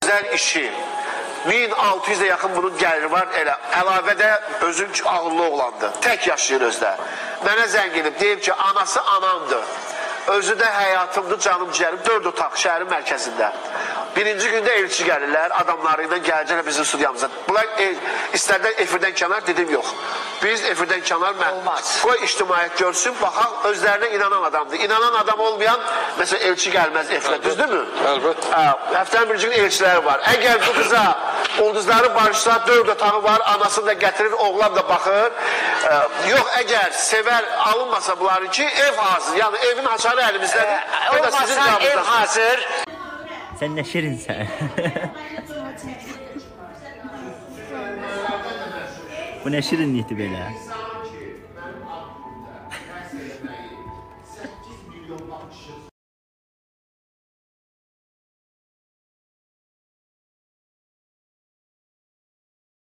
gözəl işi. 1600'e yaxın bunun gəliri var. Elə əlavədə özün ağıllı oğlandı. Tək yaşayır özdə. Mənə zəng edib deyib ki, anası anamdır. Özü də həyatımdır, canım ciyərim. 4 otaq şəhərin mərkəzində. Birinci gündə elçi gəlirlər, adamlarıyla gələcəklər bizim studiyamıza. Bunlar istərdən efirdən kənar, dedim yox. Biz efirdən kənar, qoy ictimaiyyət görsün, baxaq, özlərinə inanan adamdır. İnanan adam olmayan, məsələn, elçi gəlməz efirə, düzdürmü? Əlbəttə. Həftənin bir gün elçiləri var. Əgər bu qıza ulduzları barışsa, 4 otağı var, anasını da gətirir, oğlan da baxır. Yox, əgər sevər alınmasa bunların ki, ev hazır. Yəni, evin açarı əlimizdədir. Olmasa ev hazır. Sən nə şirinsən. Bu nə şirinlikdir belə.